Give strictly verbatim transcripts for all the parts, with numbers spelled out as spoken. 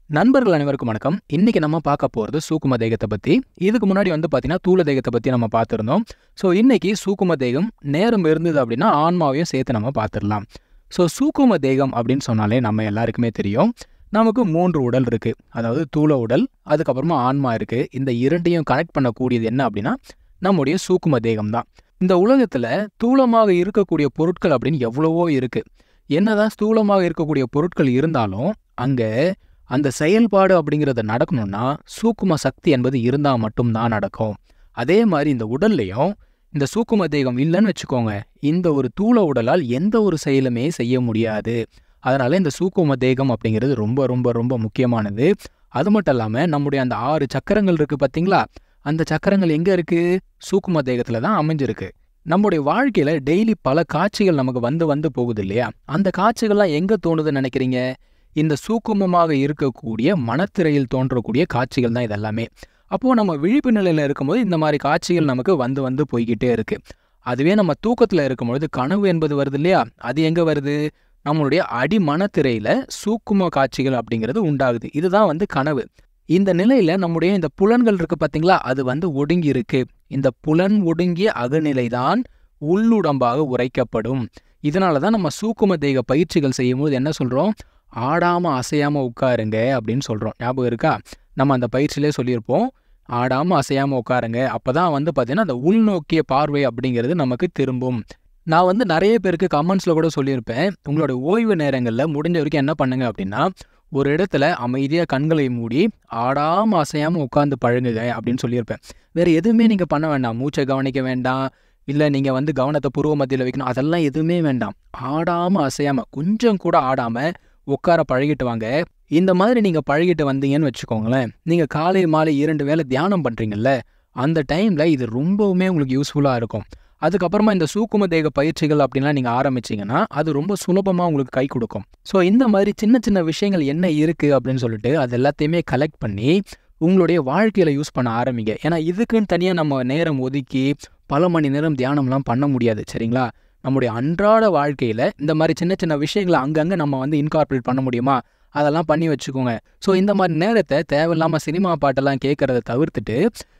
நண்பர்கள் அனைவருக்கும் வணக்கம். இன்னைக்கு நம்ம பார்க்க போறது சூக்கும தேகத்தை பத்தி. இதுக்கு முன்னாடி வந்து பார்த்தீங்கன்னா, தூல தேகத்தை பத்தி நம்ம பார்த்திருந்தோம். ஸோ இன்னைக்கு சூக்கும தேகம் நேரம் இருந்தது அப்படின்னா, ஆன்மாவையும் சேர்த்து நம்ம பார்த்துடலாம். ஸோ சூக்கும தேகம் அப்படின்னு சொன்னாலே நம்ம எல்லாருக்குமே தெரியும். நமக்கு மூன்று உடல் இருக்கு. அதாவது தூல உடல், அதுக்கப்புறமா ஆன்மா இருக்கு. இந்த இரண்டையும் கனெக்ட் பண்ணக்கூடியது என்ன அப்படின்னா, நம்முடைய சூக்கும தேகம் தான். இந்த உலகத்துல தூலமாக இருக்கக்கூடிய பொருட்கள் அப்படின்னு எவ்வளவோ இருக்கு. என்னதான் ஸ்தூலமாக இருக்கக்கூடிய பொருட்கள் இருந்தாலும், அங்க அந்த செயல்பாடு அப்படிங்கிறது நடக்கணும்னா சூக்கும சக்தி என்பது இருந்தால் மட்டும்தான் நடக்கும். அதே மாதிரி இந்த உடல்லையும் இந்த சூக்கும தேகம் இல்லைன்னு வச்சுக்கோங்க, இந்த ஒரு தூள உடலால் எந்த ஒரு செயலுமே செய்ய முடியாது. அதனால இந்த சூக்கும தேகம் அப்படிங்கிறது ரொம்ப ரொம்ப ரொம்ப முக்கியமானது. அது மட்டும் இல்லாமல் நம்முடைய அந்த ஆறு சக்கரங்கள் இருக்கு பார்த்தீங்களா, அந்த சக்கரங்கள் எங்கே இருக்கு? சூக்கும தேகத்துல தான் அமைஞ்சிருக்கு. நம்முடைய வாழ்க்கையில டெய்லி பல காட்சிகள் நமக்கு வந்து வந்து போகுது இல்லையா? அந்த காட்சிகள்லாம் எங்க தோணுதுன்னு நினைக்கிறீங்க? இந்த சூக்குமமாக இருக்கக்கூடிய மனத்திரையில் தோன்றக்கூடிய காட்சிகள் தான் இதெல்லாமே. அப்போது நம்ம விழிப்பு நிலையில் இருக்கும்போது இந்த மாதிரி காட்சிகள் நமக்கு வந்து வந்து போய்கிட்டே இருக்கு. அதுவே நம்ம தூக்கத்தில் இருக்கும்பொழுது கனவு என்பது வருது இல்லையா? அது எங்கே வருது? நம்மளுடைய அடி மனத்திரையில் சூக்கும காட்சிகள் அப்படிங்கிறது உண்டாகுது. இதுதான் வந்து கனவு. இந்த நிலையில நம்முடைய இந்த புலன்கள் இருக்கு பார்த்தீங்களா, அது வந்து ஒடுங்கி இருக்கு. இந்த புலன் ஒடுங்கிய அகநிலை தான் உள்ளுடம்பாக உரைக்கப்படும். இதனால தான் நம்ம சூக்கும தேக பயிற்சிகள் செய்யும்போது என்ன சொல்கிறோம்? ஆடாம அசையாம உட்காருங்க அப்படின்னு சொல்கிறோம். ஞாபகம் இருக்கா? நம்ம அந்த பயிற்சியிலே சொல்லியிருப்போம். ஆடாம அசையாம உட்காருங்க. அப்பதான் வந்து பார்த்தீங்கன்னா அந்த உள்நோக்கிய பார்வை அப்படிங்கிறது நமக்கு திரும்பும். நான் வந்து நிறைய பேருக்கு கமெண்ட்ஸில் கூட சொல்லியிருப்பேன். உங்களோட ஓய்வு நேரங்களில் முடிஞ்ச வரைக்கும் என்ன பண்ணுங்க அப்படின்னா, ஒரு இடத்துல அமைதியாக கண்களை மூடி ஆடாம அசையாம உட்காந்து பழகுங்க அப்படின்னு சொல்லியிருப்பேன். வேற எதுவுமே நீங்கள் பண்ண வேண்டாம். மூச்சை கவனிக்க வேண்டாம், இல்லை நீங்கள் வந்து கவனத்தை புருவ மத்தியில் வைக்கணும், அதெல்லாம் எதுவுமே வேண்டாம். ஆடாம அசையாம கொஞ்சம் கூட ஆடாம உட்கார பழகிட்டு வாங்க. இந்த மாதிரி நீங்கள் பழகிட்டு வந்தீங்கன்னு வச்சுக்கோங்களேன், நீங்கள் காலை மாலை இரண்டு வேளை தியானம் பண்ணுறீங்கல்ல, அந்த டைமில் இது ரொம்பவுமே உங்களுக்கு யூஸ்ஃபுல்லாக இருக்கும். அதுக்கப்புறமா இந்த சூக்கும தேக பயிற்சிகள் அப்படின்லாம் நீங்கள் ஆரம்பிச்சிங்கன்னா அது ரொம்ப சுலபமாக உங்களுக்கு கை கொடுக்கும். ஸோ இந்த மாதிரி சின்ன சின்ன விஷயங்கள் என்ன இருக்குது அப்படின்னு சொல்லிட்டு அது எல்லாத்தையுமே கலெக்ட் பண்ணி உங்களுடைய வாழ்க்கையில் யூஸ் பண்ண ஆரம்பிங்க. ஏன்னா இதுக்குன்னு தனியாக நம்ம நேரம் ஒதுக்கி பல மணி நேரம் தியானம்லாம் பண்ண முடியாது, சரிங்களா? நம்முடைய அன்றாட வாழ்க்கையில் இந்த மாதிரி சின்ன சின்ன விஷயங்களை அங்கங்கே நம்ம வந்து இன்கார்பரேட் பண்ண முடியுமா, அதெல்லாம் பண்ணி வச்சுக்கோங்க. ஸோ இந்த மாதிரி நேரத்தை தேவையில்லாமல் சினிமா பாட்டெல்லாம் கேட்குறத தவிர்த்துட்டு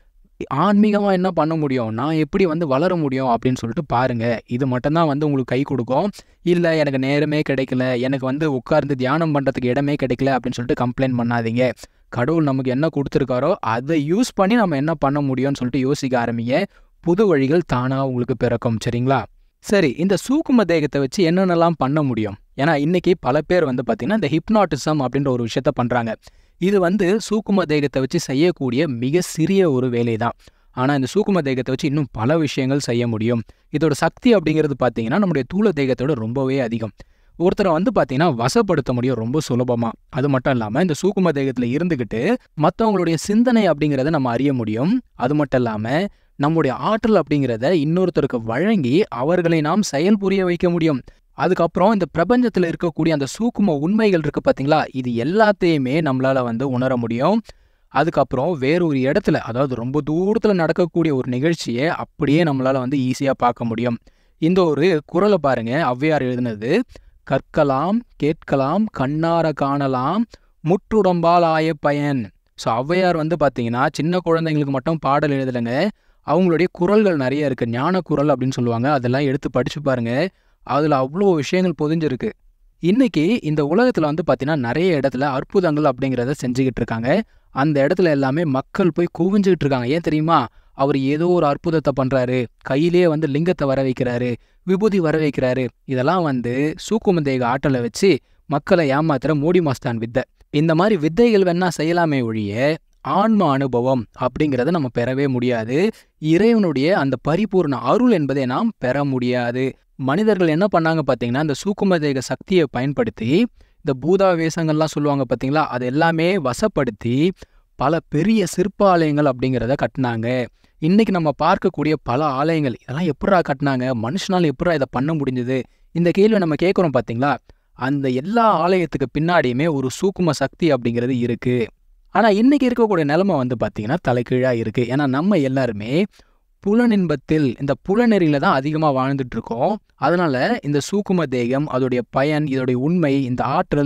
ஆன்மீகமாக என்ன பண்ண முடியும், நான் எப்படி வந்து வளர முடியும் அப்படின்னு சொல்லிட்டு பாருங்கள். இது மட்டும்தான் வந்து உங்களுக்கு கை கொடுக்கும். இல்லை எனக்கு நேரமே கிடைக்கல, எனக்கு வந்து உட்கார்ந்து தியானம் பண்ணுறதுக்கு இடமே கிடைக்கல அப்படின்னு சொல்லிட்டு கம்ப்ளைண்ட் பண்ணாதீங்க. கடவுள் நமக்கு என்ன கொடுத்துருக்காரோ அதை யூஸ் பண்ணி நம்ம என்ன பண்ண முடியும்னு சொல்லிட்டு யோசிக்க ஆரம்பிங்க. புது வழிகள் தானாக உங்களுக்கு பிறக்கும், சரிங்களா? சரி, இந்த சூக்கும தேகத்தை வச்சு என்னென்னலாம் பண்ண முடியும்? ஏன்னா இன்னைக்கு பல பேர் வந்து பார்த்தீங்கன்னா இந்த ஹிப்னாட்டிசம் அப்படின்ற ஒரு விஷயத்த பண்ணுறாங்க. இது வந்து சூக்கும தேகத்தை வச்சு செய்யக்கூடிய மிக சிறிய ஒரு வேலை தான். ஆனால் இந்த சூக்கும தேகத்தை வச்சு இன்னும் பல விஷயங்கள் செய்ய முடியும். இதோட சக்தி அப்படிங்கிறது பார்த்தீங்கன்னா நம்முடைய தூள தேகத்தோட ரொம்பவே அதிகம். ஒருத்தரை வந்து பார்த்தீங்கன்னா வசப்படுத்த முடியும் ரொம்ப சுலபமாக. அது மட்டும் இல்லாமல் இந்த சூக்கும தேகத்தில் இருந்துக்கிட்டு மற்றவங்களுடைய சிந்தனை அப்படிங்கிறத நம்ம அறிய முடியும். அது மட்டும் இல்லாமல் நம்முடைய ஆற்றல் அப்படிங்கிறத இன்னொருத்தருக்கு வழங்கி அவர்களை நாம் செயல் புரிய வைக்க முடியும். அதுக்கப்புறம் இந்த பிரபஞ்சத்தில் இருக்கக்கூடிய அந்த சூக்கும உண்மைகள் இருக்கு பார்த்தீங்களா, இது எல்லாத்தையுமே நம்மளால வந்து உணர முடியும். அதுக்கப்புறம் வேறொரு இடத்துல, அதாவது ரொம்ப தூரத்தில் நடக்கக்கூடிய ஒரு நிகழ்ச்சியை அப்படியே நம்மளால வந்து ஈஸியாக பார்க்க முடியும். இந்த ஒரு குறளை பாருங்க, ஔவையார் எழுதினது. கற்கலாம் கேட்கலாம் கண்ணார காணலாம் முற்றுடம்பால் ஆய பயன். ஸோ ஔவையார் வந்து பார்த்தீங்கன்னா சின்ன குழந்தைங்களுக்கு மட்டும் பாடல் எழுதலைங்க. அவங்களுடைய குறள்கள் நிறைய இருக்குது. ஞான குறள் அப்படின்னு சொல்லுவாங்க. அதெல்லாம் எடுத்து படித்து பாருங்க. அதில் அவ்வளோ விஷயங்கள் பொதிஞ்சிருக்கு. இன்னைக்கு இந்த உலகத்தில் வந்து பார்த்தீங்கன்னா நிறைய இடத்துல அற்புதங்கள் அப்படிங்கிறத செஞ்சுக்கிட்டு இருக்காங்க. அந்த இடத்துல எல்லாமே மக்கள் போய் குவிஞ்சுக்கிட்டு இருக்காங்க. ஏன் தெரியுமா? அவர் ஏதோ ஒரு அற்புதத்தை பண்ணுறாரு, கையிலேயே வந்து லிங்கத்தை வர வைக்கிறாரு, விபூதி வர வைக்கிறாரு. இதெல்லாம் வந்து சூக்கும தேக ஆற்றலை வச்சு மக்களை ஏமாத்துற மோடி மாஸ்தான் வித்தை. இந்த மாதிரி வித்தைகள் வேணா செய்யலாமே ஒழிய ஆன்ம அனுபவம் அப்படிங்கிறத நம்ம பெறவே முடியாது. இறைவனுடைய அந்த பரிபூர்ண அருள் என்பதை நாம் பெற முடியாது. மனிதர்கள் என்ன பண்ணாங்க பார்த்தீங்கன்னா, இந்த சூக்கும தேக சக்தியை பயன்படுத்தி இந்த பூதாவேசங்கள்லாம் சொல்லுவாங்க பார்த்தீங்களா, அது எல்லாமே வசப்படுத்தி பல பெரிய சிற்ப ஆலயங்கள் அப்படிங்கிறத கட்டினாங்க. இன்னைக்கு நம்ம பார்க்கக்கூடிய பல ஆலயங்கள் இதெல்லாம் எப்படா கட்டினாங்க, மனுஷனால் எப்படா இதை பண்ண முடிஞ்சது, இந்த கேள்வி நம்ம கேட்குறோம் பார்த்தீங்களா. அந்த எல்லா ஆலயத்துக்கு பின்னாடியுமே ஒரு சூக்கும சக்தி அப்படிங்கிறது இருக்கு. ஆனால் இன்னைக்கு இருக்கக்கூடிய நிலைமை வந்து பார்த்தீங்கன்னா தலைகீழாக இருக்கு. ஏன்னா நம்ம எல்லாருமே புலனின்பத்தில் இந்த புலநெறியில தான் அதிகமாக வாழ்ந்துட்டு இருக்கோம். அதனால இந்த சூக்கும தேகம், அதோடைய பயன், இதோடைய உண்மை, இந்த ஆற்றல்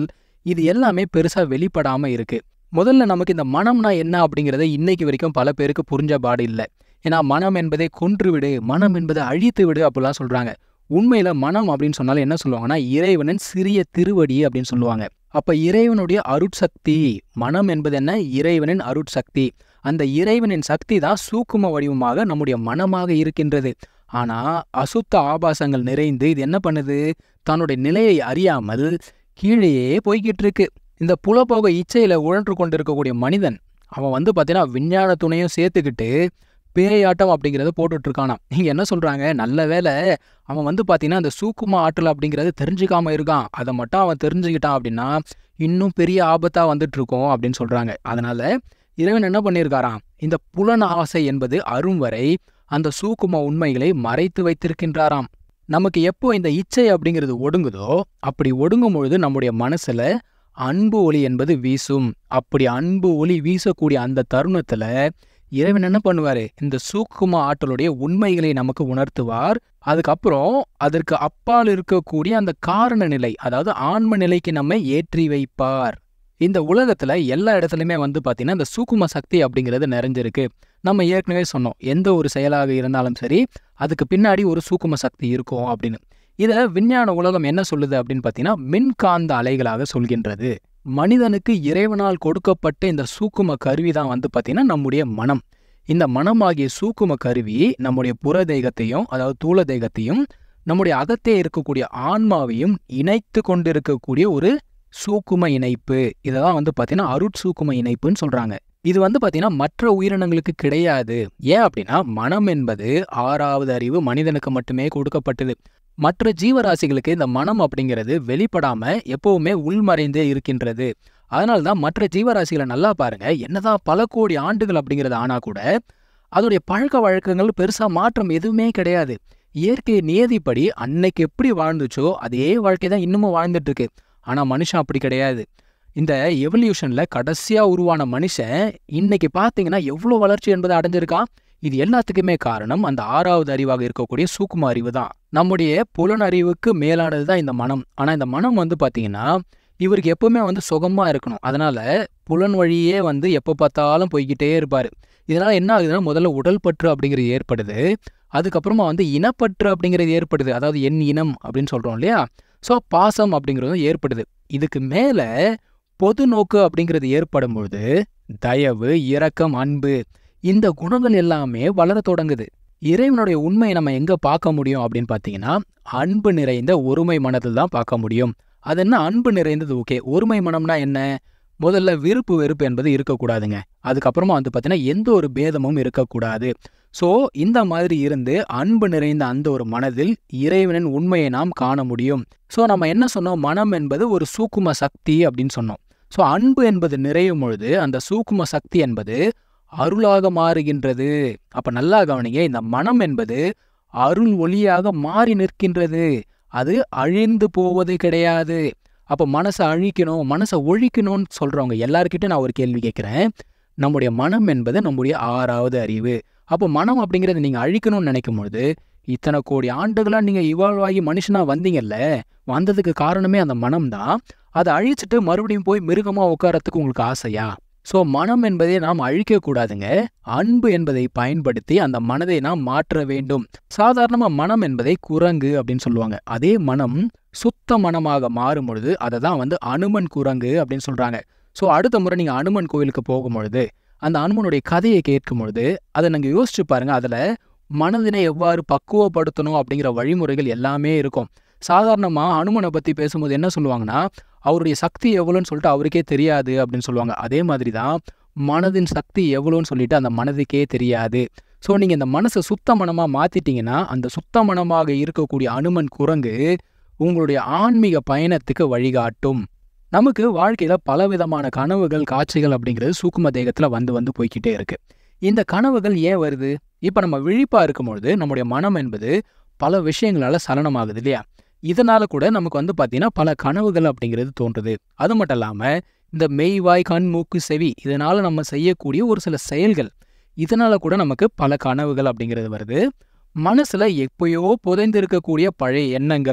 இது எல்லாமே பெருசா வெளிப்படாம இருக்கு. முதல்ல நமக்கு இந்த மனம்னா என்ன அப்படிங்கிறத இன்னைக்கு வரைக்கும் பல பேருக்கு புரிஞ்ச பாடு இல்லை. ஏன்னா மனம் என்பதை கொன்று விடு, மனம் என்பதை அழித்து விடு அப்படிலாம் சொல்றாங்க. உண்மையில மனம் அப்படின்னு சொன்னாலும் என்ன சொல்லுவாங்கன்னா இறைவனின் சிறிய திருவடி அப்படின்னு சொல்லுவாங்க. அப்ப இறைவனுடைய அருட்சக்தி, மனம் என்பது என்ன? இறைவனின் அருட்சக்தி. அந்த இறைவனின் சக்தி தான் சூக்கும வடிவமாக நம்முடைய மனமாக இருக்கின்றது. ஆனா அசுத்த ஆபாசங்கள் நிறைந்து இது என்ன பண்ணுது? தன்னுடைய நிலையை அறியாமல் கீழேயே போய்கிட்டு இருக்கு. இந்த புலப்போக இச்சையில உழன்று கொண்டிருக்கக்கூடிய மனிதன் அவன் வந்து பார்த்தீங்கன்னா விஞ்ஞான துணையும் சேர்த்துக்கிட்டு பேயாட்டம் அப்படிங்கிறத போட்டுட்டு இருக்கானாம். இங்க என்ன சொல்றாங்க? நல்ல வேளை அவன் வந்து பார்த்தீங்கன்னா அந்த சூக்கும ஆற்றல் அப்படிங்கிறது தெரிஞ்சுக்காம இருக்கான். அதை மட்டும் அவன் தெரிஞ்சுக்கிட்டான் அப்படின்னா இன்னும் பெரிய ஆபத்தா வந்துட்டு இருக்கும் அப்படின்னு சொல்றாங்க. அதனால இறைவன் என்ன பண்ணியிருக்காராம்? இந்த புலன் ஆசை என்பது அரும் வரை அந்த சூக்கும உண்மைகளை மறைத்து வைத்திருக்கின்றாராம். நமக்கு எப்போ இந்த இச்சை அப்படிங்கிறது ஒடுங்குதோ அப்படி ஒடுங்கும் பொழுது நம்முடைய மனசுல அன்பு ஒளி என்பது வீசும். அப்படி அன்பு ஒளி வீசக்கூடிய அந்த தருணத்துல இறைவன் என்ன பண்ணுவாரு? இந்த சூக்கும ஆற்றலுடைய உண்மைகளை நமக்கு உணர்த்துவார். அதுக்கப்புறம் அதற்கு அப்பால் இருக்கக்கூடிய அந்த காரண நிலை, அதாவது ஆன்ம நிலைக்கு நம்மை ஏற்றி வைப்பார். இந்த உலகத்துல எல்லா இடத்துலையுமே வந்து பாத்தீங்கன்னா இந்த சூக்கும சக்தி அப்படிங்கிறது நிறைஞ்சிருக்கு. நம்ம ஏற்கனவே சொன்னோம், எந்த ஒரு செயலாக இருந்தாலும் சரி அதுக்கு பின்னாடி ஒரு சூக்கும சக்தி இருக்கும் அப்படின்னு. இதை விஞ்ஞான உலகம் என்ன சொல்லுது அப்படின்னு பார்த்தீங்கன்னா மின்காந்த அலைகளாக சொல்கின்றது. மனிதனுக்கு இறைவனால் கொடுக்கப்பட்ட இந்த சூக்கும கருவி தான் வந்து பார்த்தீங்கன்னா நம்முடைய மனம். இந்த மனமாகிய சூக்கும கருவி நம்முடைய புற தேகத்தையும், அதாவது தூள தேகத்தையும், நம்முடைய அகத்தே இருக்கக்கூடிய ஆன்மாவையும் இணைத்து கொண்டிருக்கக்கூடிய ஒரு சூக்கும இணைப்பு. இதெல்லாம் வந்து பார்த்தீங்கன்னா அருட்சூக்கும இணைப்புன்னு சொல்றாங்க. இது வந்து பார்த்தீங்கன்னா மற்ற உயிரினங்களுக்கு கிடையாது. ஏன் அப்படின்னா மனம் என்பது ஆறாவது அறிவு மனிதனுக்கு மட்டுமே கொடுக்கப்பட்டது. மற்ற ஜீவராசிகளுக்கு இந்த மனம் அப்படிங்கிறது வெளிப்படாம எப்பவுமே உள்மறைந்தே இருக்கின்றது. அதனால்தான் மற்ற ஜீவராசிகளை நல்லா பாருங்க, என்னதான் பல கோடி ஆண்டுகள் அப்படிங்கிறது ஆனா கூட அதோடைய பழக்க வழக்கங்கள் பெருசா மாற்றம் எதுவுமே கிடையாது. இயற்கை நியதிப்படி அன்னைக்கு எப்படி வாழ்ந்துச்சோ அதே வாழ்க்கை தான் இன்னமும் வாழ்ந்துட்டு இருக்கு. ஆனா மனுஷன் அப்படி கிடையாது. இந்த எவல்யூஷன்ல கடைசியா உருவான மனுஷன் இன்னைக்கு பாத்தீங்கன்னா எவ்வளவு வளர்ச்சி என்பதை அடைஞ்சிருக்கான். இது எல்லாத்துக்குமே காரணம் அந்த ஆறாவது அறிவாக இருக்கக்கூடிய சூக்கும அறிவு தான். நம்முடைய புலன் அறிவுக்கு மேலானது தான் இந்த மனம். ஆனா இந்த மனம் வந்து பாத்தீங்கன்னா இவருக்கு எப்பவுமே வந்து சுகமா இருக்கணும். அதனால புலன் வழியே வந்து எப்ப பார்த்தாலும் போய்கிட்டே இருப்பாரு. இதனால என்ன ஆகுதுன்னா முதல்ல உடல் பற்று அப்படிங்கிறது ஏற்படுது. அதுக்கப்புறமா வந்து இனப்பற்று அப்படிங்கிறது ஏற்படுது. அதாவது என் இனம் அப்படின்னு சொல்றோம் இல்லையா? ஸோ பாசம் அப்படிங்கிறதும் ஏற்படுது. இதுக்கு மேல பொது நோக்கு அப்படிங்கிறது ஏற்படும் பொழுது தயவு, இரக்கம், அன்பு, இந்த குணங்கள் எல்லாமே வளர தொடங்குது. இறைவனுடைய உண்மையை நம்ம எங்க பார்க்க முடியும் அப்படின்னு பார்த்தீங்கன்னா அன்பு நிறைந்த ஒருமை மனதில் தான் பார்க்க முடியும். அது என்ன அன்பு நிறைந்தது? ஓகே, ஒருமை மனம்னா என்ன? முதல்ல விருப்பு வெறுப்பு என்பது இருக்கக்கூடாதுங்க. அதுக்கப்புறமா வந்து பார்த்தீங்கன்னா எந்த ஒரு பேதமும் இருக்கக்கூடாது. ஸோ இந்த மாதிரி இருந்து அன்பு நிறைந்த அந்த ஒரு மனதில் இறைவனின் உண்மையை நாம் காண முடியும். ஸோ நம்ம என்ன சொன்னோம்? மனம் என்பது ஒரு சூக்கும சக்தி அப்படின்னு சொன்னோம். ஸோ அன்பு என்பது நிறையும் பொழுது அந்த சூக்கும சக்தி என்பது அருளாக மாறுகின்றது. அப்ப நல்லா கவனிங்க, இந்த மனம் என்பது அருள் ஒளியாக மாறி நிற்கின்றது. அது அழிந்து போவது கிடையாது. அப்ப மனசை அழிக்கணும், மனசை ஒழிக்கணும்னு சொல்றவங்க எல்லார்கிட்ட நான் ஒரு கேள்வி கேட்கிறேன். நம்முடைய மனம் என்பது நம்முடைய ஆறாவது அறிவு. அப்போ மனம் அப்படிங்கிறது நீங்க அழிக்கணும்னு நினைக்கும் பொழுது இத்தனை கோடி ஆண்டுகளா நீங்க இவால்வ் ஆகி மனுஷனா வந்தீங்கல்ல, வந்ததுக்கு காரணமே அந்த மனம் தான். அதை அழிச்சிட்டு மறுபடியும் போய் மிருகமா உட்காரத்துக்கு உங்களுக்கு ஆசையா? ஸோ மனம் என்பதை நாம் அழிக்க கூடாதுங்க. அன்பு என்பதை பயன்படுத்தி அந்த மனதை நாம் மாற்ற வேண்டும். சாதாரணமா மனம் என்பதை குரங்கு அப்படின்னு சொல்லுவாங்க. அதே மனம் சுத்த மனமாக மாறும் பொழுது அதை தான் வந்து அனுமன் குரங்கு அப்படின்னு சொல்றாங்க. ஸோ அடுத்த முறை நீங்க அனுமன் கோவிலுக்கு போகும் பொழுது அந்த அனுமனுடைய கதையை கேட்கும் பொழுது அதை நீங்க யோசிச்சு பாருங்க. அதுல மனதினை எவ்வாறு பக்குவப்படுத்தணும் அப்படிங்கிற வழிமுறைகள் எல்லாமே இருக்கும். சாதாரணமா அனுமனை பத்தி பேசும்போது என்ன சொல்லுவாங்கன்னா அவருடைய சக்தி எவ்வளோன்னு சொல்லிட்டு அவருக்கே தெரியாது அப்படின்னு சொல்லுவாங்க. அதே மாதிரி தான் மனதின் சக்தி எவ்வளோன்னு சொல்லிட்டு அந்த மனதுக்கே தெரியாது. ஸோ நீங்கள் இந்த மனசை சுத்த மனமாக மாற்றிட்டீங்கன்னா அந்த சுத்த மனமாக இருக்கக்கூடிய அனுமன் குரங்கு உங்களுடைய ஆன்மீக பயணத்துக்கு வழிகாட்டும். நமக்கு வாழ்க்கையில் பலவிதமான கனவுகள், காட்சிகள் அப்படிங்கிறது சூக்கும தேகத்தில் வந்து வந்து போய்கிட்டே இருக்கு. இந்த கனவுகள் ஏன் வருது? இப்போ நம்ம விழிப்பாக இருக்கும்பொழுது நம்முடைய மனம் என்பது பல விஷயங்களால் சலனமாகுது இல்லையா? இதனால கூட நமக்கு வந்து பார்த்தீங்கன்னா பல கனவுகள் அப்படிங்கிறது தோன்றுது. அது மட்டும் இல்லாமல் இந்த மெய், வாய், கண், மூக்கு, செவி இதனால நம்ம செய்யக்கூடிய ஒரு சில செயல்கள் இதனால கூட நமக்கு பல கனவுகள் அப்படிங்கிறது வருது. மனசுல எப்பயோ புதைந்து இருக்கக்கூடிய பழைய எண்ணங்கள்,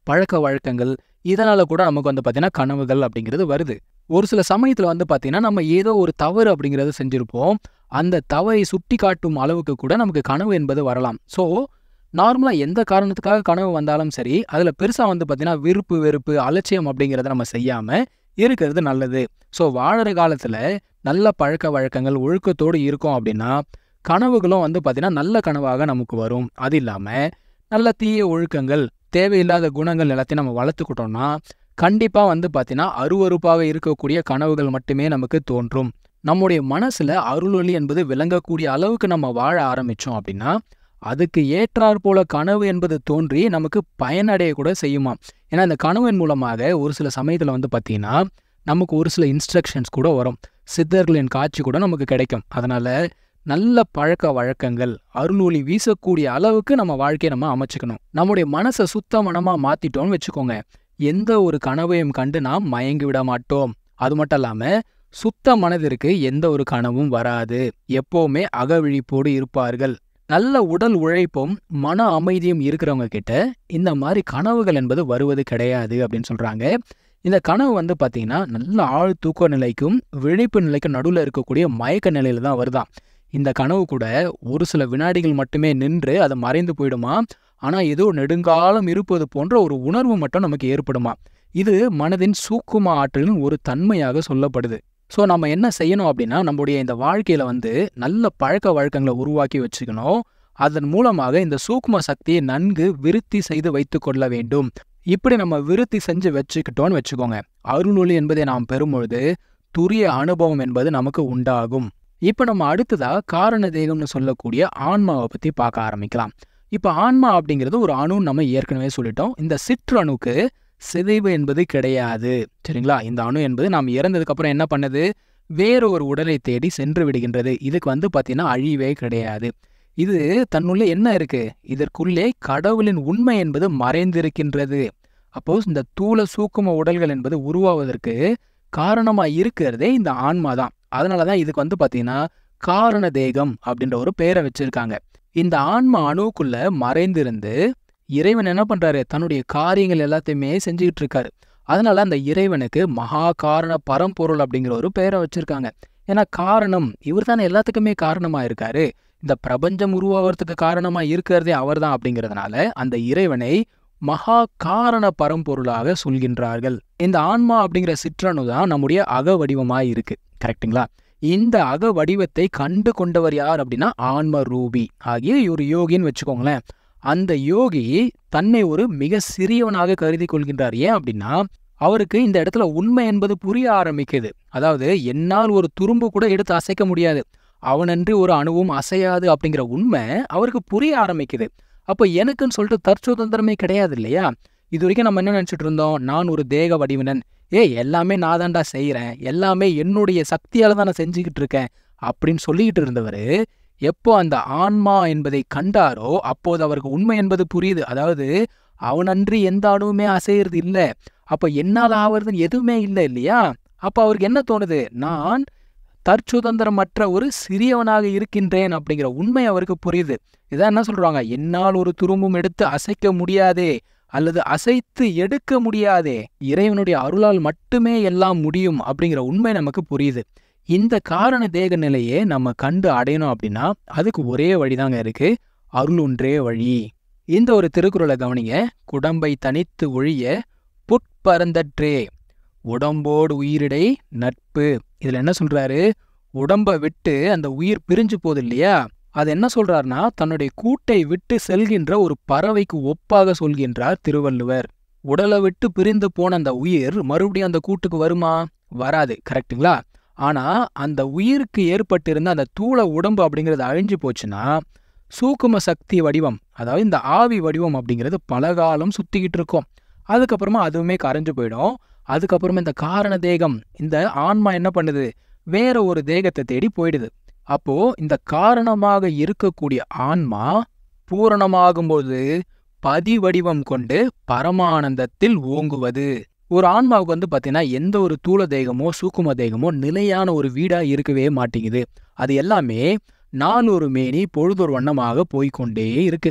பழக்க வழக்கங்கள், இதனால கூட நமக்கு வந்து பார்த்தீங்கன்னா கனவுகள் அப்படிங்கிறது வருது. ஒரு சில சமயத்துல வந்து பார்த்தீங்கன்னா, நம்ம ஏதோ ஒரு தவறு அப்படிங்கிறத செஞ்சிருப்போம். அந்த தவறை சுட்டிக்காட்டும் அளவுக்கு கூட நமக்கு கனவு என்பது வரலாம். ஸோ, நார்மலா எந்த காரணத்துக்காக கனவு வந்தாலும் சரி, அதுல பெருசா வந்து பார்த்தீங்கன்னா, விருப்பு, வெறுப்பு, அலட்சியம் அப்படிங்கிறத நம்ம செய்யாம இருக்கிறது நல்லது. ஸோ, வாழுற காலத்துல நல்ல பழக்க வழக்கங்கள், ஒழுக்கத்தோடு இருக்கோம் அப்படின்னா, கனவுகளும் வந்து பார்த்தீங்கன்னா, நல்ல கனவாக நமக்கு வரும். அது இல்லாம, நல்ல தீய ஒழுக்கங்கள், தேவையில்லாத குணங்கள் எல்லாத்தையும் நம்ம வளர்த்துக்கிட்டோம்னா, கண்டிப்பா வந்து பார்த்தீங்கன்னா, அருவருப்பாக இருக்கக்கூடிய கனவுகள் மட்டுமே நமக்கு தோன்றும். நம்முடைய மனசுல அருளொளி என்பது விளங்கக்கூடிய அளவுக்கு நம்ம வாழ ஆரம்பிச்சோம் அப்படின்னா, அதுக்கு ஏற்றாற் போல கனவு என்பது தோன்றி நமக்கு பயனடைய கூட செய்யுமாம். ஏன்னா, இந்த கனவின் மூலமாக ஒரு சில சமயத்துல வந்து பார்த்தீங்கன்னா, நமக்கு ஒரு சில இன்ஸ்ட்ரக்ஷன்ஸ் கூட வரும். சித்தர்களின் காட்சி கூட நமக்கு கிடைக்கும். அதனால நல்ல பழக்க வழக்கங்கள், அருளொளி வீசக்கூடிய அளவுக்கு நம்ம வாழ்க்கையை நம்ம அமைச்சுக்கணும். நம்முடைய மனசை சுத்த மனமா மாத்திட்டோம்னு வச்சுக்கோங்க, எந்த ஒரு கனவையும் கண்டு நாம் மயங்கி விட மாட்டோம். அது மட்டும் இல்லாம சுத்த மனதிற்கு எந்த ஒரு கனவும் வராது. எப்பவுமே அகவிழிப்போடு இருப்பார்கள். நல்ல உடல் உழைப்பும் மன அமைதியும் இருக்கிறவங்க கிட்ட இந்த மாதிரி கனவுகள் என்பது வருவது கிடையாது அப்படின்னு சொல்றாங்க. இந்த கனவு வந்து பார்த்தீங்கன்னா, நல்ல ஆழ் தூக்க நிலைக்கும் விழிப்பு நிலைக்கும் நடுவில் இருக்கக்கூடிய மயக்க நிலையில தான் வருதாம். இந்த கனவு கூட ஒரு சில வினாடிகள் மட்டுமே நின்று அது மறைந்து போயிடுமா. ஆனா ஏதோ நெடுங்காலம் இருப்பது போன்ற ஒரு உணர்வு மட்டும் நமக்கு ஏற்படுமா. இது மனதின் சூக்கும ஆற்றலின் ஒரு தன்மையாக சொல்லப்படுது. ஸோ நம்ம என்ன செய்யணும் அப்படின்னா, நம்முடைய இந்த வாழ்க்கையில வந்து நல்ல பழக்க வழக்கங்களை உருவாக்கி வச்சுக்கணும். அதன் மூலமாக இந்த சூக்கும சக்தியை நன்கு விருத்தி செய்து வைத்து கொள்ள வேண்டும். இப்படி நம்ம விருத்தி செஞ்சு வச்சுக்கிட்டோன்னு வச்சுக்கோங்க, அருளொளி என்பதை நாம் பெறும்பொழுது துரிய அனுபவம் என்பது நமக்கு உண்டாகும். இப்ப நம்ம அடுத்ததா காரண தேகம்னு சொல்லக்கூடிய ஆன்மாவை பத்தி பார்க்க ஆரம்பிக்கலாம். இப்ப ஆன்மா அப்படிங்கிறது ஒரு அணுன்னு நம்ம ஏற்கனவே சொல்லிட்டோம். இந்த சிற்றணுக்கு சிதைவு என்பது கிடையாது. சரிங்களா? இந்த அணு என்பது நாம் இறந்ததுக்கு அப்புறம் என்ன பண்ணுது, வேற ஒரு உடலை தேடி சென்று விடுகின்றது. இதுக்கு வந்து பார்த்தீங்கன்னா அழிவே கிடையாது. இது தன்னுள்ளே என்ன இருக்கு, இதற்குள்ளே கடவுளின் உண்மை என்பது மறைந்திருக்கின்றது. அப்போ இந்த தூள சூக்கும உடல்கள் என்பது உருவாவதற்கு காரணமா இருக்கிறதே இந்த ஆன்மா தான். அதனாலதான் இதுக்கு வந்து பாத்தீங்கன்னா காரண தேகம் அப்படின்ற ஒரு பெயரை வச்சிருக்காங்க. இந்த ஆன்மா அணுக்குள்ள மறைந்திருந்து இறைவன் என்ன பண்றாரு, தன்னுடைய காரியங்கள் எல்லாத்தையுமே செஞ்சுக்கிட்டு இருக்காரு. அதனால அந்த இறைவனுக்கு மகா காரண பரம்பொருள் அப்படிங்கிற ஒரு பெயரை வச்சிருக்காங்க. ஏன்னா காரணம், இவர் தானே எல்லாத்துக்குமே காரணமா இருக்காரு. இந்த பிரபஞ்சம் உருவாகிறதுக்கு காரணமா இருக்கிறதே அவர் தான். அப்படிங்கிறதுனால அந்த இறைவனை மகா காரண பரம்பொருளாக சொல்கின்றார்கள். இந்த ஆன்மா அப்படிங்கிற சிற்றணு தான் நம்முடைய அக வடிவமாய் இருக்கு. கரெக்டுங்களா? இந்த அக வடிவத்தை கண்டு கொண்டவர் யார் அப்படின்னா ஆன்ம ரூபி ஆகிய ஒரு யோகின்னு வச்சுக்கோங்களேன். அந்த யோகி தன்னை ஒரு மிக சிறியவனாக கருதி கொள்கின்றார். ஏன் அப்படின்னா அவருக்கு இந்த இடத்துல உண்மை என்பது புரிய ஆரம்பிக்குது. அதாவது என்னால் ஒரு துரும்பு கூட எடுத்து அசைக்க முடியாது, அவனன்றி ஒரு அணுவும் அசையாது அப்படிங்கிற உண்மை அவருக்கு புரிய ஆரம்பிக்குது. அப்போ எனக்குன்னு சொல்லிட்டு தற்சுதந்திரமே கிடையாது இல்லையா? இது வரைக்கும் நம்ம என்ன நினைச்சிட்டு இருந்தோம், நான் ஒரு தேக வடிவனன், ஏ எல்லாமே நான் தாண்டா செய்யறேன், எல்லாமே என்னுடைய சக்தியால தான் நான் செஞ்சுக்கிட்டு இருக்கேன் அப்படின்னு சொல்லிக்கிட்டு இருந்தவர் எப்போ அந்த ஆன்மா என்பதை கண்டாரோ அப்போது அவருக்கு உண்மை என்பது புரியுது. அதாவது அவனன்றி எந்த அணுவுமே அசைகிறது இல்லை, அப்ப என்னால் ஆவறதுன்னு எதுவுமே இல்லை இல்லையா? அப்ப அவருக்கு என்ன தோணுது, நான் தற்சுதந்திரமற்ற ஒரு சிறியவனாக இருக்கின்றேன் அப்படிங்கிற உண்மை அவருக்கு புரியுது. இதான் என்ன சொல்றாங்க, என்னால் ஒரு துரும்பும் எடுத்து அசைக்க முடியாதே அல்லது அசைத்து எடுக்க முடியாதே, இறைவனுடைய அருளால் மட்டுமே எல்லாம் முடியும் அப்படிங்கிற உண்மை நமக்கு புரியுது. இந்த காரண தேக நிலையே நம்ம கண்டு அடையணும் அப்படின்னா அதுக்கு ஒரே வழிதாங்க இருக்கு, அருள் ஒன்றே வழி. இந்த ஒரு திருக்குறளை கவனிங்க. குடம்பை தனித்து ஒழிய புட்பரந்தற்றே உடம்போடு உயிரிடை நட்பு. இதுல என்ன சொல்றாரு, உடம்ப விட்டு அந்த உயிர் பிரிஞ்சு போகுது இல்லையா, அது என்ன சொல்றாருன்னா தன்னுடைய கூட்டை விட்டு செல்கின்ற ஒரு பறவைக்கு ஒப்பாக சொல்கின்றார் திருவள்ளுவர். உடலை விட்டு பிரிந்து போன அந்த உயிர் மறுபடியும் அந்த கூட்டுக்கு வருமா? வராது. கரெக்டுங்களா? ஆனா அந்த உயிருக்கு ஏற்பட்டிருந்த அந்த தூள உடம்பு அப்படிங்கிறது அழிஞ்சு போச்சுன்னா சூக்கும சக்தி வடிவம், அதாவது இந்த ஆவி வடிவம் அப்படிங்கிறது பலகாலம் சுத்திக்கிட்டு இருக்கும். அதுக்கப்புறமா அதுவுமே கரைஞ்சு போயிடும். அதுக்கப்புறமா இந்த காரண தேகம், இந்த ஆன்மா என்ன பண்ணுது, வேற ஒரு தேகத்தை தேடி போயிடுது. அப்போ இந்த காரணமாக இருக்கக்கூடிய ஆன்மா பூரணமாகும்போது பதி வடிவம் கொண்டு பரமானந்தத்தில் ஓங்குவது. ஒரு ஆன்மாவுக்கு வந்து பார்த்தீங்கன்னா எந்த ஒரு தூள தேகமோ சூக்கும தேகமோ நிலையான ஒரு வீடா இருக்கவே மாட்டேங்குது. அது எல்லாமே நாளொரு மேனி பொழுதொரு வண்ணமாக போய்கொண்டே இருக்கு.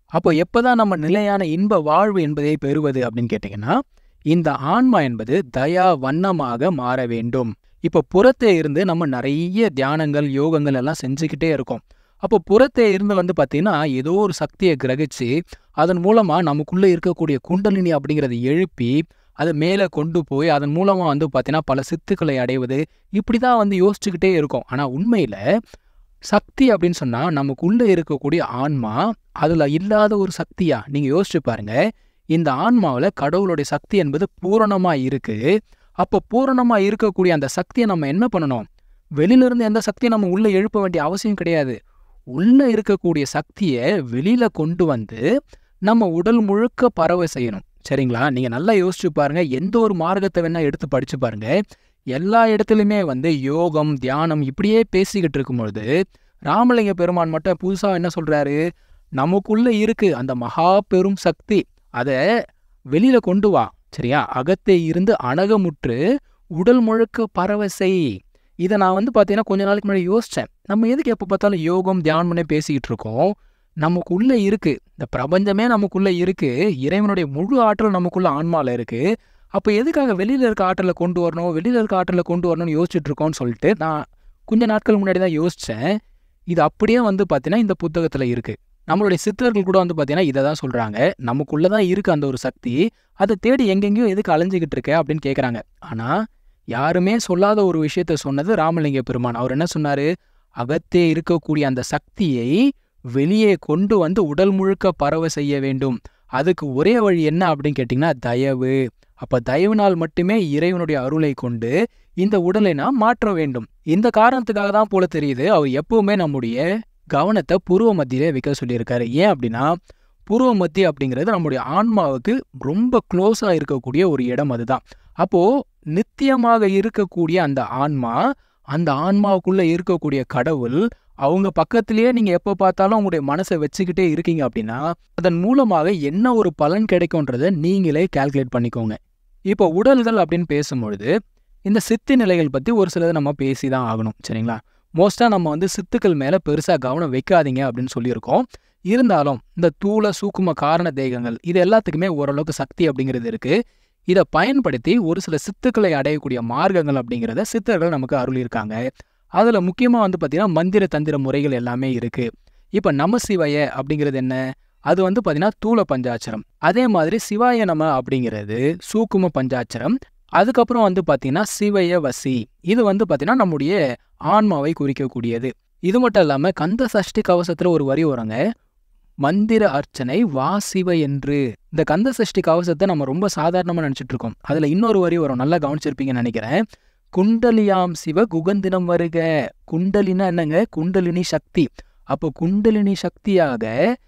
அப்போ எப்போதான் நம்ம நிலையான இன்ப வாழ்வு என்பதை பெறுவது அப்படின்னு கேட்டிங்கன்னா, இந்த ஆன்மா என்பது தயா வண்ணமாக மாற வேண்டும். இப்போ புறத்தே இருந்து நம்ம நிறைய தியானங்கள், யோகங்கள் எல்லாம் செஞ்சுக்கிட்டே இருக்கோம். அப்போ புறத்தே இருந்து வந்து பார்த்தீங்கன்னா, ஏதோ ஒரு சக்தியை கிரகிச்சு, அதன் மூலமா நமக்குள்ள இருக்கக்கூடிய குண்டலினி அப்படிங்கிறத எழுப்பி, அதை மேலே கொண்டு போய், அதன் மூலமா வந்து பார்த்தீங்கன்னா, பல சித்துக்களை அடைவது, இப்படி தான் வந்து யோசிச்சுக்கிட்டே இருக்கோம். ஆனால் உண்மையில் சக்தி அப்படின்னு சொன்னா நமக்குள்ள இருக்கக்கூடிய ஆன்மா அதுல இல்லாத ஒரு சக்தியா? நீங்க யோசிச்சு பாருங்க. இந்த ஆன்மாவில் கடவுளுடைய சக்தி என்பது பூரணமா இருக்கு. அப்போ பூரணமா இருக்கக்கூடிய அந்த சக்தியை நம்ம என்ன பண்ணணும்? வெளியில இருந்து எந்த சக்தியை நம்ம உள்ள எழுப்ப வேண்டிய அவசியம் கிடையாது. உள்ள இருக்கக்கூடிய சக்தியை வெளியில கொண்டு வந்து நம்ம உடல் முழுக்க பரவ செய்யணும். சரிங்களா? நீங்க நல்லா யோசிச்சு பாருங்க. எந்த ஒரு மார்க்கத்தை வேணா எடுத்து படிச்சு பாருங்க. எல்லா இடத்துலையுமே வந்து யோகம், தியானம் இப்படியே பேசிக்கிட்டு இருக்கும்பொழுது, ராமலிங்க பெருமான் மட்டும் புதுசா என்ன சொல்றாரு? நமக்குள்ள இருக்கு அந்த மகா பெரும் சக்தி, அதை வெளியில கொண்டு வா. சரியா? அகத்தை இருந்து அணகமுற்று உடல் முழுக்க பரவ செய். இதை நான் வந்து பார்த்தீங்கன்னா கொஞ்ச நாளைக்கு முன்னாடி யோசித்தேன். நம்ம எதுக்கு எப்போ பார்த்தாலும் யோகம், தியானம்னே பேசிக்கிட்டு இருக்கோம்? நமக்குள்ள இருக்கு, இந்த பிரபஞ்சமே நமக்குள்ள இருக்கு. இறைவனுடைய முழு ஆற்றல் நமக்குள்ள ஆன்மாவில் இருக்கு. அப்போ எதுக்காக வெளியில் இருக்க ஆற்றலை கொண்டு வரணும், வெளியில் இருக்க ஆற்றலை கொண்டு வரணும்னு யோசிச்சுட்டு இருக்கோன்னு சொல்லிட்டு நான் கொஞ்ச நாட்கள் முன்னாடி தான் யோசித்தேன். இது அப்படியே வந்து பார்த்தீங்கன்னா இந்த புத்தகத்தில் இருக்குது. நம்மளுடைய சித்தர்கள் கூட வந்து பார்த்தீங்கன்னா இதை தான் சொல்கிறாங்க. நமக்குள்ளே தான் இருக்குது அந்த ஒரு சக்தி, அதை தேடி எங்கெங்கேயோ எதுக்கு அலைஞ்சிக்கிட்டு இருக்க அப்படின்னு கேட்குறாங்க. ஆனால் யாருமே சொல்லாத ஒரு விஷயத்த சொன்னது ராமலிங்க பெருமான். அவர் என்ன சொன்னார்? அகத்தே இருக்கக்கூடிய அந்த சக்தியை வெளியே கொண்டு வந்து உடல் முழுக்க பரவ செய்ய வேண்டும். அதுக்கு ஒரே வழி என்ன அப்படின்னு கேட்டிங்கன்னா தயவு. அப்போ தயவுனால் மட்டுமே இறைவனுடைய அருளை கொண்டு இந்த உடலை நாம் மாற்ற வேண்டும். இந்த காரணத்துக்காக தான் போல தெரியுது அவர் எப்பவுமே நம்முடைய கவனத்தை புருவ மத்தியிலே வைக்க சொல்லியிருக்காரு. ஏன் அப்படின்னா, புருவ மத்தி அப்படிங்கிறது நம்முடைய ஆன்மாவுக்கு ரொம்ப க்ளோஸாக இருக்கக்கூடிய ஒரு இடம். அதுதான் அப்போது நித்தியமாக இருக்கக்கூடிய அந்த ஆன்மா, அந்த ஆன்மாவுக்குள்ளே இருக்கக்கூடிய கடவுள், அவங்க பக்கத்திலேயே நீங்கள் எப்போ பார்த்தாலும் உங்களுடைய மனசை வச்சுக்கிட்டே இருக்கீங்க அப்படின்னா, அதன் மூலமாக என்ன ஒரு பலன் கிடைக்கும்ன்றதை நீங்களே கால்குலேட் பண்ணிக்கோங்க. இப்போ உடல்கள் அப்படின்னு பேசும்பொழுது இந்த சித்து நிலைகள் பற்றி ஒரு சிலதை நம்ம பேசி தான் ஆகணும். சரிங்களா? மோஸ்ட்டாக நம்ம வந்து சித்துக்கள் மேலே பெருசாக கவனம் வைக்காதீங்க அப்படின்னு சொல்லியிருக்கோம். இருந்தாலும் இந்த தூள சூக்கும காரண தேகங்கள் இது எல்லாத்துக்குமே ஓரளவுக்கு சக்தி அப்படிங்கிறது இருக்குது. இதை பயன்படுத்தி ஒரு சில சித்துக்களை அடையக்கூடிய மார்க்கங்கள் அப்படிங்கிறத சித்தர்கள் நமக்கு அருளியிருக்காங்க. அதில் முக்கியமாக வந்து பார்த்திங்கன்னா மந்திர தந்திர முறைகள் எல்லாமே இருக்குது. இப்போ நம சிவாய அப்படிங்கிறது என்ன? அது வந்து பார்த்திங்கன்னா தூள பஞ்சாட்சரம். அதே மாதிரி சிவாய நம அப்படிங்கிறது சூக்கும பஞ்சாட்சரம். அதுக்கப்புறம் வந்து பார்த்திங்கன்னா சிவய வசி, இது வந்து பார்த்திங்கன்னா நம்முடைய ஆன்மாவை குறிக்கக்கூடியது. இது மட்டும் இல்லாமல் கந்த சஷ்டி கவசத்தில் ஒரு வரி வருங்க, மந்திர அர்ச்சனை வா சிவ என்று. இந்த கந்த சஷ்டி கவசத்தை நம்ம ரொம்ப சாதாரணமாக நினச்சிட்டு இருக்கோம். அதில் இன்னொரு வரி வரும், நல்லா கவனிச்சிருப்பீங்கன்னு நினைக்கிறேன். குண்டலியாம் சிவ குகந்தினம் வருக. குண்டலினா என்னங்க? குண்டலினி சக்தி. அப்போ குண்டலினி சக்தியாக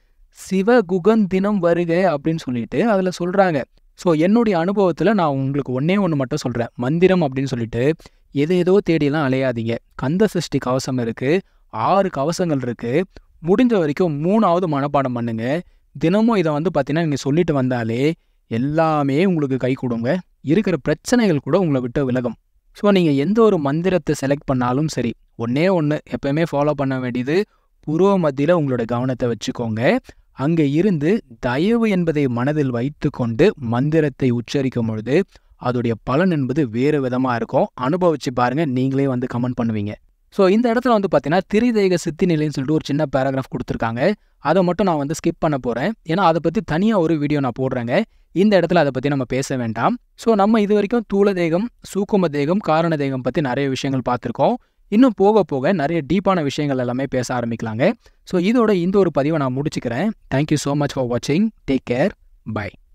சிவ குகந்தினம் வருக அப்படின்னு சொல்லிட்டு அதில் சொல்கிறாங்க. ஸோ என்னுடைய அனுபவத்தில் நான் உங்களுக்கு ஒன்றே ஒன்று மட்டும் சொல்கிறேன். மந்திரம் அப்படின்னு சொல்லிட்டு எது ஏதோ தேடியெல்லாம் அலையாதீங்க. கந்த சஷ்டி கவசம் இருக்குது, ஆறு கவசங்கள் இருக்குது. முடிஞ்ச வரைக்கும் மூணாவது மனப்பாடம் பண்ணுங்க. தினமும் இதை வந்து பார்த்தீங்கன்னா நீங்கள் சொல்லிட்டு வந்தாலே எல்லாமே உங்களுக்கு கை கொடுங்க. இருக்கிற பிரச்சனைகள் கூட உங்களை விட்டு விலகும். ஸோ நீங்கள் எந்த ஒரு மந்திரத்தை செலக்ட் பண்ணாலும் சரி, ஒன்றே ஒன்று எப்போயுமே ஃபாலோ பண்ண வேண்டியது, புருவ மத்தியில் உங்களோட கவனத்தை வச்சுக்கோங்க. அங்கே இருந்து தயவு என்பதை மனதில் வைத்து கொண்டு மந்திரத்தை உச்சரிக்கும் பொழுது அதோடைய பலன் என்பது வேறு விதமாக இருக்கும். அனுபவிச்சு பாருங்கள், நீங்களே வந்து கமெண்ட் பண்ணுவீங்க. ஸோ இந்த இடத்துல வந்து பார்த்தீங்கன்னா திரிதேக சித்தி நிலைன்னு சொல்லிட்டு ஒரு சின்ன பேராகிராஃப் கொடுத்துருக்காங்க. அதை மட்டும் நான் வந்து ஸ்கிப் பண்ண போகிறேன். ஏன்னா அதை பற்றி தனியாக ஒரு வீடியோ நான் போடுறேங்க. இந்த இடத்துல அதை பற்றி நம்ம பேச வேண்டாம். ஸோ நம்ம இது வரைக்கும் தூள தேகம், சூக்கும தேகம், காரண தேகம் பற்றி நிறைய விஷயங்கள் பார்த்துருக்கோம். இன்னும் போக போக நிறைய டீப்பான விஷயங்கள் எல்லாமே பேச ஆரம்பிக்கலாங்க. ஸோ இதோட இந்த ஒரு பதிவை நான் முடிச்சுக்கிறேன். தேங்க்யூ ஸோ மச் ஃபார் வாட்சிங். Take care. பை.